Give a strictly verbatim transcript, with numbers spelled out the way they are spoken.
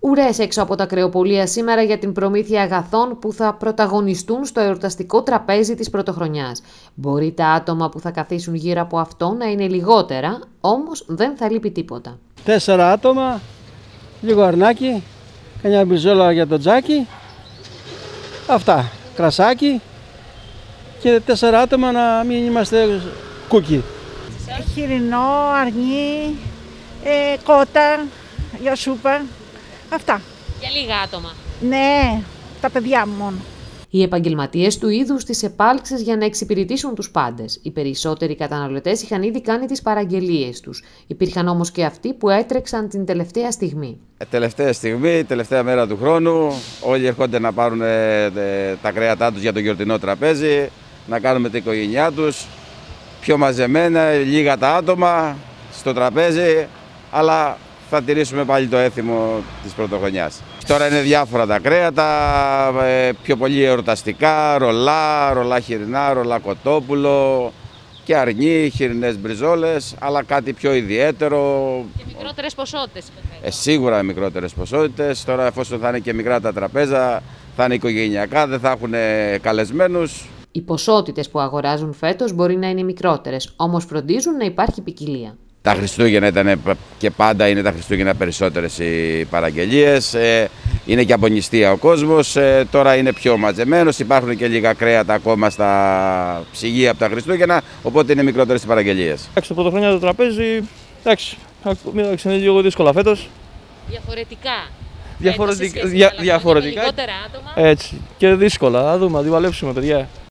Ουρές έξω από τα κρεοπολία σήμερα για την προμήθεια αγαθών που θα πρωταγωνιστούν στο εορταστικό τραπέζι της Πρωτοχρονιάς. Μπορεί τα άτομα που θα καθίσουν γύρω από αυτό να είναι λιγότερα, όμως δεν θα λείπει τίποτα. Τέσσερα άτομα, λίγο αρνάκι, καμιά μπριζόλα για το τζάκι, αυτά, κρασάκι και τέσσερα άτομα να μην είμαστε κούκι. Χοιρινό, αρνί, ε, κότα, για σούπα, αυτά. Για λίγα άτομα. Ναι, τα παιδιά μου μόνο. Οι επαγγελματίες του είδους τις επάλξεις για να εξυπηρετήσουν τους πάντες. Οι περισσότεροι καταναλωτές είχαν ήδη κάνει τις παραγγελίες τους. Υπήρχαν όμως και αυτοί που έτρεξαν την τελευταία στιγμή. Τελευταία στιγμή, τελευταία μέρα του χρόνου, όλοι έρχονται να πάρουν ε, τα κρέατά τους για το γιορτινό τραπέζι, να κάνουμε την οικογένειά τους, πιο μαζεμένα, λίγα τα άτομα στο τραπέζι, αλλά θα τηρήσουμε πάλι το έθιμο της Πρωτοχρονιάς. Τώρα είναι διάφορα τα κρέατα, πιο πολύ εορταστικά, ρολά, ρολά χοιρινά, ρολά κοτόπουλο και αρνί, χοιρινές μπριζόλες, αλλά κάτι πιο ιδιαίτερο. Και μικρότερες ποσότητες. Ε, σίγουρα μικρότερες ποσότητες. Τώρα εφόσον θα είναι και μικρά τα τραπέζα, θα είναι οικογενειακά, δεν θα έχουν καλεσμένους. Οι ποσότητες που αγοράζουν φέτος μπορεί να είναι μικρότερες, όμως φροντίζουν να υπάρχει ποικιλία. Τα Χριστούγεννα ήταν και πάντα είναι τα Χριστούγεννα περισσότερες οι παραγγελίες, είναι και από νηστεία ο κόσμος, τώρα είναι πιο μαζεμένος, υπάρχουν και λίγα κρέατα ακόμα στα ψυγεία από τα Χριστούγεννα, οπότε είναι μικρότερες οι παραγγελίες. Εντάξει, το Πρωτοχρονιά το τραπέζι, εντάξει, είναι λίγο δύσκολα φέτος. Διαφορετικά. Διαφορετικά, δια, διαφορετικά. Λιγότερα άτομα. Έτσι, και δύσκολα, θα δούμε, θα δουλέψουμε παιδιά.